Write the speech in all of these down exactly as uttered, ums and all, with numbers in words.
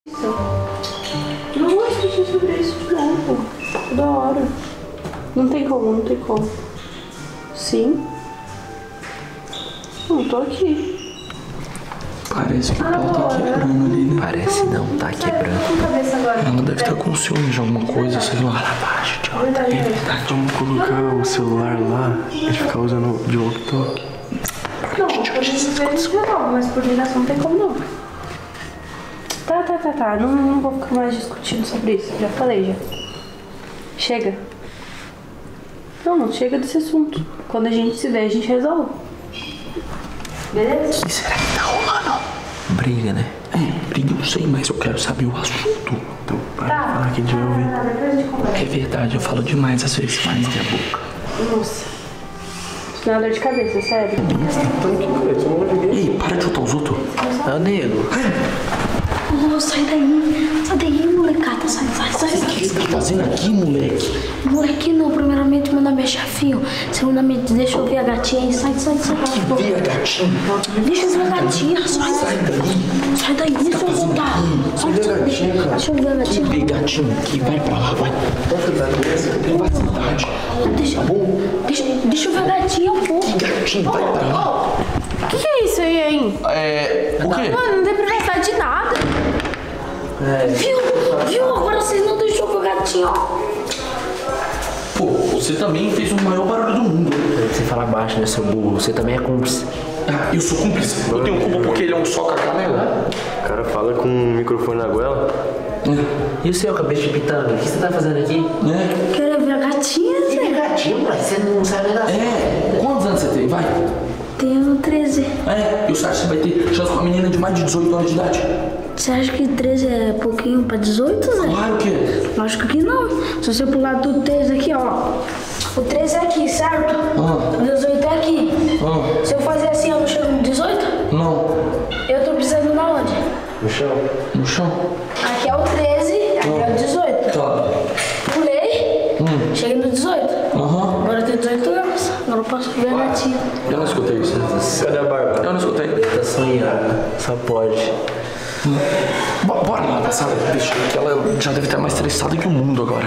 Não vou discutir sobre isso, não, pô. Toda hora. Não tem como, não tem como. Sim. Não, tô aqui. Parece que o pau tá quebrando ali, né? Parece não, tá quebrando. Ela deve estar com ciúme de alguma coisa, sei lá. Fala baixo, idiota. Vamos colocar o celular lá e ficar usando de walkie-talkie. Não, por isso ver de novo, mas por ligação não tem como não. Tá, tá, tá, tá. Não, não vou ficar mais discutindo sobre isso. Já falei, já. Chega. Não, não chega desse assunto. Quando a gente se vê, a gente resolve. Beleza? O que será que tá rolando? Briga, né? É, briga eu sei, mas eu quero saber o assunto. Então, para Tá. falar que a gente vai ouvir. Tá, depois a gente conversa. É verdade, eu falo demais às vezes, mais que a boca. Nossa. Isso não é dor de cabeça, sério. Ei, para de chutar os outros. É o nego. Ô, sai daí, sai daí, molecada, sai, sai, sai. O que você tá fazendo aqui, moleque? Moleque não, primeiramente meu nome é chefinho, segundamente deixa eu ver a gatinha aí, sai, sai, sai. Vê a gatinha. Deixa eu ver a gatinha, sai, Sai daí. sai daí, deixa eu voltar. Sai, sai, deixa, deixa eu ver a gatinha. Vê gatinho aqui, vai pra lá, vai. Vai cidade. Deixa, deixa, deixa eu ver a gatinha, pô. Gatinho, vai pra lá. O que, que é isso aí, hein? É. O quê? Mano, não tem privacidade de nada. Viu, viu, agora vocês não deixam eu ver a gatinha, ó. Pô, você também fez o maior barulho do mundo. Você fala baixo, né, seu burro? Você também é cúmplice. Ah, eu sou cúmplice. Eu tenho culpa porque ele é um soca canela. O cara fala com o microfone na goela. E o seu cabeça de pitanga? O que você tá fazendo aqui? É. Quero ver a gatinha, Zé. Gatinho, mas você não sabe nem da É. Quantos anos você tem? Vai. Tenho treze. É. E você acha que você vai ter chance com uma menina de mais de dezoito anos de idade? Você acha que treze é pouquinho pra dezoito, Zé? Claro que é. Lógico que não. Se você pular do treze aqui, ó. O treze é aqui, certo? Ah. O dezoito é aqui. Ah. Se eu fazer assim, eu não chego no dezoito? Não. Eu tô precisando na onde? No chão. No chão. Aqui é o treze, aqui é o dezoito. Tá. Pulei, cheguei no dezoito. Aham. Agora eu tenho dezoito anos. Agora eu posso ver a gatinha. Eu não escutei isso. Cadê a barba? Eu não escutei. Tá sonhando. Só pode. Bo- Bora lá na sala. Deixa que ela já deve estar mais estressada que o mundo agora.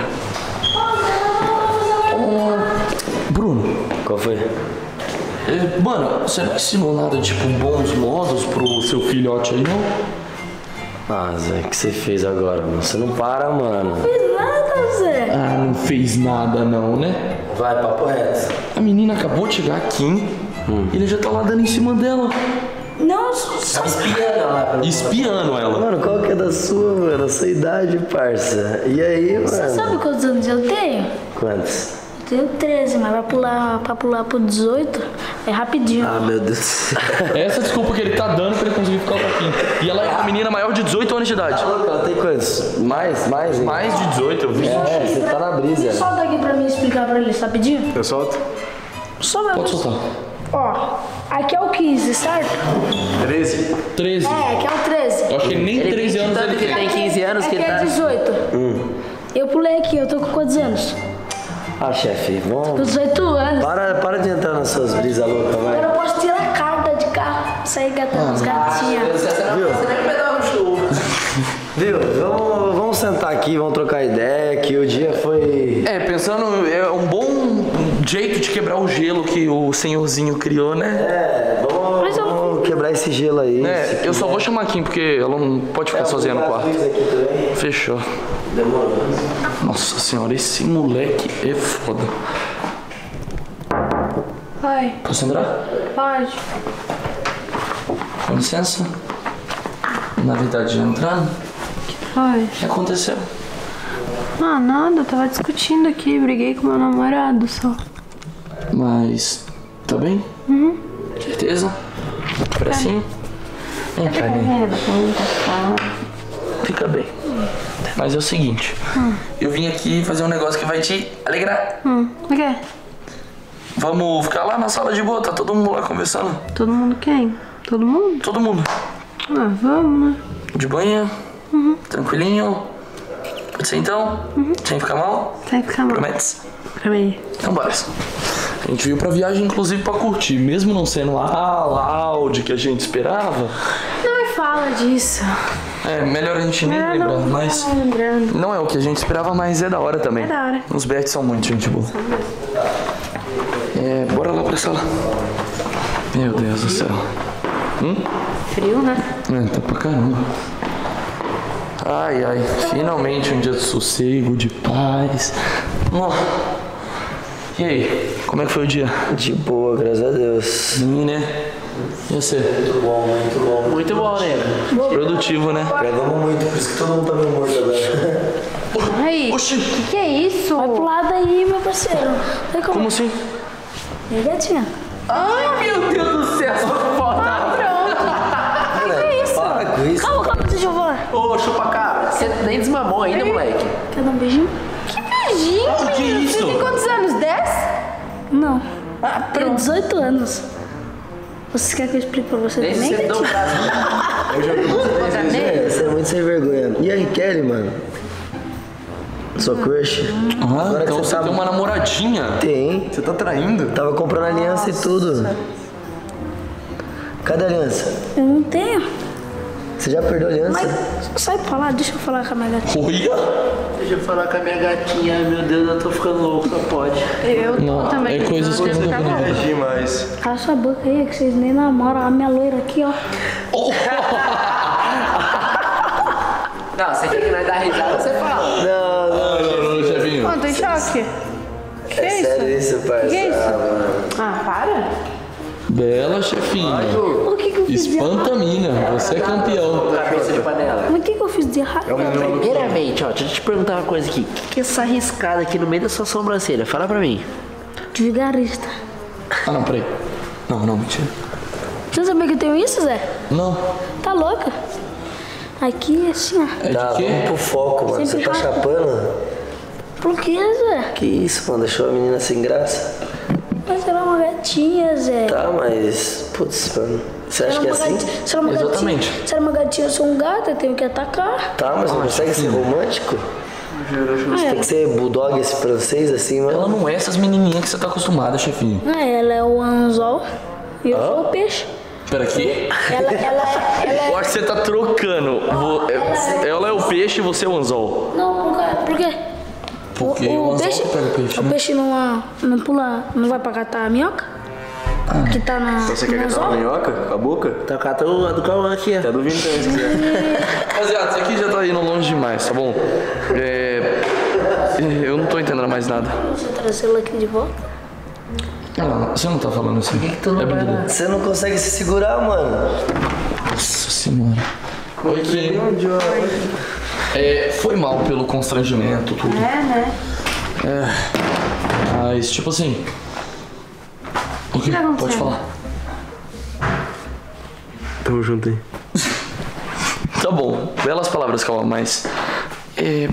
Ô, Bruno. Qual foi? É, mano, você não ensinou nada, tipo, bons modos pro seu filhote aí, não? Ah, Zé, o que você fez agora, mano? Você não para, mano. Não fiz nada, Zé. Ah, não fez nada não, né? Vai, papo reto. A menina acabou de chegar aqui, hein? E ele já tá lá dando em cima dela. Não, só... Espiando lá pelo... Espiando ela. Mano, qual que é da sua, mano? A sua idade, parça. E aí, Você mano? sabe quantos anos eu tenho? Quantos? Eu tenho treze, mas vai pular, pra pular pro dezoito é rapidinho. Ah, meu Deus do céu. Essa desculpa que ele tá dando pra ele conseguir ficar com aqui. E ela é uma menina maior de dezoito anos de idade. Ela tem quantos? Mais? Mais, hein? Mais de dezoito, eu vi. É, você tá na brisa. Solta aqui pra mim explicar pra eles rapidinho. Eu solto? Só vai. Pode soltar. Ó, aqui é o quinze, certo? treze? treze. É, aqui é o treze. Eu acho que nem treze anos Tanto ele que tem. tem quinze anos que Aqui ele é tá... dezoito. Eu pulei aqui, eu tô com quantos anos? Ah, chefe, Com vamos... dezoito anos. Para, para de entrar nas suas brisas loucas, vai. Agora eu posso tirar a carta de carro, sair gatando as gatinhas. Você nem pedala no show. Viu? Vamos, vamos sentar aqui, vamos trocar ideia, que o dia foi... É, pensando, é um bom jeito de quebrar o gelo que o senhorzinho criou, né? É, vamos, Mas eu- vamos quebrar esse gelo aí. É, eu só vou chamar a Kim porque ela não pode ficar sozinha no quarto. Aqui também. Fechou. Demorou. Nossa senhora, esse moleque é foda. Vai, Posso entrar? pode. Com licença. Na verdade, já entrando. Vai. O que aconteceu? Ah, nada, eu tava discutindo aqui, briguei com meu namorado só. Mas... tá bem? Uhum. Certeza? Precinho? Vem cá, né? Fica bem. Mas é o seguinte, eu vim aqui fazer um negócio que vai te alegrar. Hum, o quê? Vamos ficar lá na sala de boa, tá todo mundo lá conversando? Todo mundo quem? Todo mundo? Todo mundo. Ah, vamos, né? De banho, tranquilinho. Pode ser então? Sem ficar mal? Vai ficar mal. Prometes? Pra mim. Então bora. A gente veio pra viagem, inclusive, pra curtir. Mesmo não sendo a loud que a gente esperava. Não me fala disso. É, melhor a gente nem Ah, lembrar, não, mas não lembrando. não é o que a gente esperava, mas é da hora também. É da hora. Os Beats são muito gente boa. É, bora lá pra sala. Meu Deus do céu. Hum? Frio, né? É, tá pra caramba. Ai, ai, finalmente um dia de sossego, de paz. Ó. E aí, como é que foi o dia? De boa, graças a Deus. Sim, né? E você? Muito bom, muito bom. Muito bom, nego. Produtivo, né? Gravamos muito, por isso que todo mundo tá meio morto agora. Aí, Oxi, que que é isso? Vai pro lado aí, meu parceiro. Vai como? como assim? E aí, gatinha? Ai, meu Deus do céu, só foda. Para com isso. Calma, calma, deixa eu falar. Ô, chupa cara, você nem desmamou ainda, moleque. Quer dar um beijinho? Que beijinho, O que é menino? isso? Você tem quantos anos? dez? Não. Tenho dezoito anos. Você quer que eu explique pra você Nem também, se você dá um gatinha? braço. Eu já vi muitas vezes, é, você é muito sem vergonha. E aí, Kelly, mano? Sua crush? Ah, Agora que então você você tá- tem uma namoradinha. Tem. Você tá traindo? Tava comprando aliança e tudo. Cadê a aliança? Eu não tenho. Você já perdeu a aliança? Mas sai pra lá, deixa eu falar com a minha gatinha. Olha! Deixa eu falar com a minha gatinha. Ai, meu Deus, eu tô ficando louco, só pode. Eu Não, também. é coisas que eu nunca vi. Reagir mais. Cala sua boca aí, que vocês nem namoram. A minha loira aqui, ó. Não, você quer que nós dá risada, você fala. Não, não. Não, não, chefinho. Mano, tô em choque. Que É é isso? sério isso, parça? Que é isso? Ah, mano. Ah, para. Bela, chefinha. O que que eu fiz de errado? Espanta a mina, você é campeão. Cabeça de panela. Mas o que que eu fiz de errado? Primeiramente, ó, deixa eu te perguntar uma coisa aqui. O que, que é essa riscada aqui no meio da sua sobrancelha? Fala pra mim. De vigarista. Ah, não, peraí. Não, não, mentira. Você não sabia que eu tenho isso, Zé? Não. Tá louca? Aqui, assim, ó. É Tá, de quê? vamos pro foco, mano. Você Sempre tá raspa. chapando? Por que, Zé? Que isso, mano? Deixou a menina sem graça? Mas ela é uma gatinha, Zé. Tá, mas... Putz, mano. Você acha Se que é ela é uma assim? gatinha- se ela é uma Exatamente. gatinha- se ela é uma gatinha, eu sou um gato, eu tenho que atacar. Tá, mas não consegue ser romântico? Você tem que ser bulldog esse francês assim, Ela mano? não é essas menininhas que você tá acostumada, chefinho. Ah, ela é o anzol e eu sou o peixe. Pera aqui. Ela, ela, ela é... Eu acho que você tá trocando. Vo- é- Ela é o peixe e você é o anzol. Não, por quê? Por quê? Porque o anzol que pega peixe, o né? peixe não, não pula, não vai pra catar a minhoca? Que tá na. Então você quer no catar uma anzol? minhoca com a boca? Tá com a do, a do Cauã aqui, Tá ó. do vintão, se quiser. Rapaziada, isso aqui já tá indo longe demais, tá bom? É... Eu não tô entendendo mais nada. Você trazer ela aqui de volta? Ah, você não tá falando assim. que que tu não É vai brincadeira. Você não consegue se segurar, mano. Nossa senhora. Oi, Kim. É, foi mal pelo constrangimento, tudo. É, né? Mas, tipo assim... O que? tá Pode acontecendo? falar. Tamo junto aí. Tá bom, belas palavras, calma, mas... É...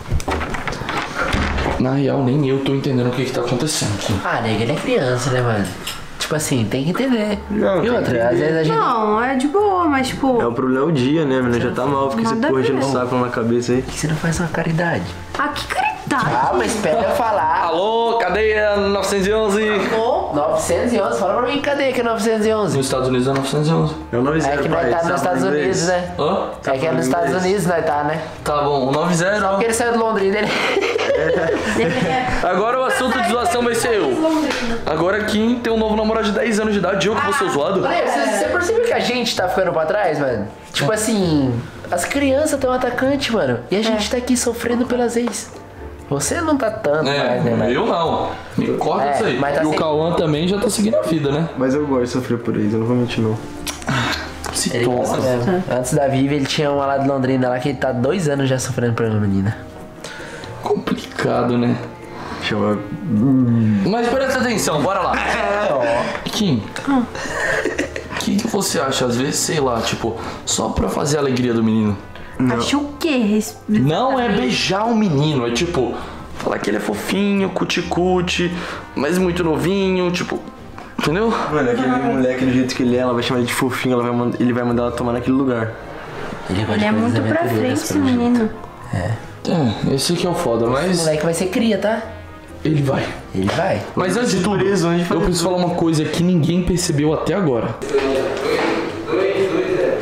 Na real, nem eu tô entendendo o que que tá acontecendo aqui. Ah, nega, ele é criança, né, mano? Tipo assim, tem que entender. Não, E tem que outra, às vezes a gente. Não, é de boa, mas tipo... É o problema é o dia, né, menina? Já tá mal, fica esse Nada a porra de ver. saco na cabeça aí. Por que você não faz uma caridade? Ah, que caridade. Ah, mas espera eu falar. Alô, cadeia novecentos e onze? novecentos e onze, fala pra mim, cadê que é novecentos e onze? Nos Estados Unidos é novecentos e onze. É o nove É zero, que nós pai. tá Sabe nos Estados inglês? Unidos, né? Hã? É que é nos Estados inglês? Unidos nós tá, né? Tá bom, o nove zero. Porque ele saiu de Londrina, ele. Agora o assunto de zoação vai ser eu. Agora Kim tem um novo namorado de dez anos de idade, eu que vou ser o zoado? Olha, Você, você percebeu que a gente tá ficando pra trás, mano? Tipo assim, as crianças tão atacantes, mano. E a gente tá aqui sofrendo pelas ex. Você não tá tanto mais, né, É, mano? eu não. Me corta É, isso aí. mas tá E o sem- Cauã também já tá seguindo a vida, né? Mas eu gosto de sofrer por eles, eu não vou mentir não. Se Ele gosta torna. mesmo. Antes da Vivi, ele tinha uma lá de Londrina lá que ele tá dois anos já sofrendo por uma menina. Complicado, né? Chama... Mas presta atenção, bora lá. Kim, o que, que você acha, às vezes, sei lá, tipo, só pra fazer a alegria do menino? Acho o quê? Não é beijar o menino, é tipo, falar que ele é fofinho, cuti-cuti, mas muito novinho, tipo, entendeu? Mano, aquele moleque do jeito que ele é, ela vai chamar ele de fofinho, ela vai mand- ele vai mandar ela tomar naquele lugar. Ele, Ele é muito pra frente, esse menino. É, esse que é o foda, O mas moleque vai ser cria, tá? ele vai. Ele vai. Mas antes de tudo, preso, onde eu fazer preciso falar uma coisa que ninguém percebeu até agora.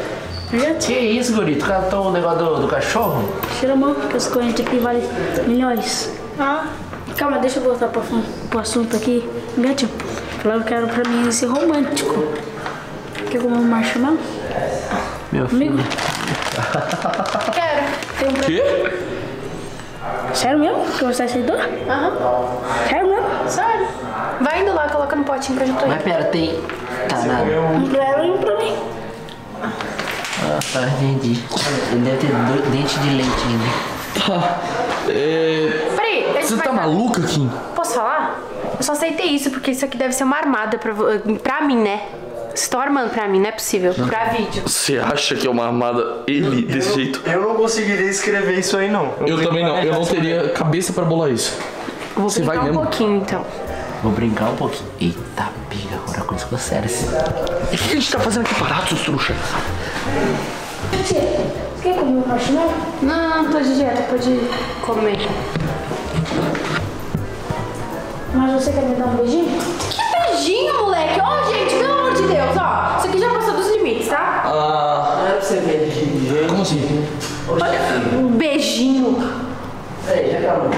Já Que isso, guri? Tu catou o negócio do, do cachorro? tira a mão, que as correntes aqui valem milhões. Ah. Calma, deixa eu voltar pro, pro assunto aqui. Gatinho, falaram que era pra mim ser romântico. Quer comer um marshmallow? Meu Amigo? Quero. Tem um pra... Quê? Sério mesmo? Que você aceitou? Aham. Sério mesmo? Sério. Vai indo lá, coloca no potinho pra gente ir. Mas pera, tem... Tá nada. Um pra ela e um pra mim. Ah, tá, entendi. Ele deve ter do- dente de leite ainda. Tá. É... Peraí, a gente Você vai tá dar- maluca, Kim? Posso falar? Eu só aceitei isso porque isso aqui deve ser uma armada pra, vo- pra mim, né? Vocês estão armando pra mim, não é possível. Pra vídeo. Você acha que é uma armada ele desse jeito? Eu não conseguiria escrever isso aí, não. Eu também não. Eu não teria cabeça pra bolar isso. Eu vou Você vai brincar um mesmo? pouquinho, então. Vou brincar um pouquinho. Eita, piga, agora a coisa ficou séria. O que a gente tá fazendo aqui parado, seus trouxa? Tia, você quer comer um marshmallow? Não, não tô de dieta, pode comer. Mas você quer me dar um beijinho? Que beijinho, moleque! Ó, gente, pelo amor de Deus, ó. Isso aqui já passou dos limites, tá? Ah... Não era pra você ver, gente. Como assim? Olha, um beijinho. Peraí, já calma.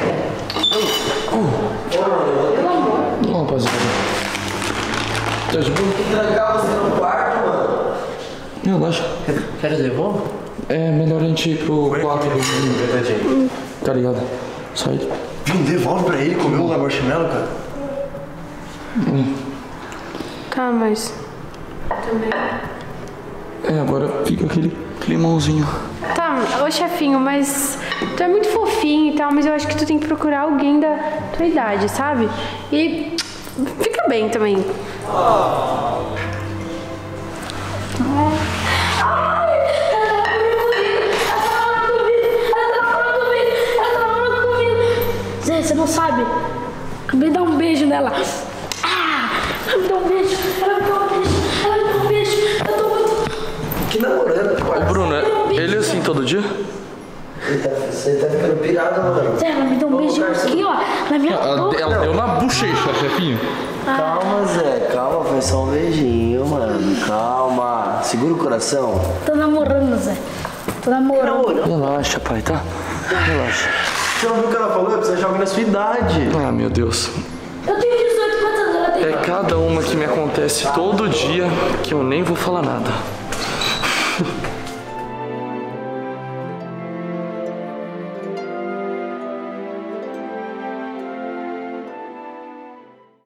Não, rapaziada. Tá de boa? Trancar você no quarto, mano. Relaxa. Quer dizer, vou? É melhor a gente ir pro quarto do... Tá ligado? Sai. Vim, devolve pra ele comer o marshmallow, cara. Tá, mas... É, agora fica aquele climãozinho. Tá, ô chefinho, mas tu é muito fofinho e tal, mas eu acho que tu tem que procurar alguém da tua idade, sabe? E fica bem também. Zé, você não sabe? Me dá um beijo nela. Ah, me dá um beijo. Ela me dá um beijo. Ela me dá um beijo. Eu tô muito... Que namorando, Ô, Bruno, é ele assim todo dia? Você tá, você tá ficando pirado, mano. Zé, ela me deu um beijinho aqui, ó. Na minha Ela, boca. ela deu na bochecha, chefinho. Calma, Zé, calma, foi só um beijinho, mano. Calma. Segura o coração. Tô namorando, Zé. Tô namorando. Relaxa, pai, tá? Relaxa. Você não viu o que ela falou? Precisa de alguém na sua idade. Ah, meu Deus. Eu tenho dezoito, quantos anos ela tem? É cada uma que me acontece todo dia que eu nem vou falar nada.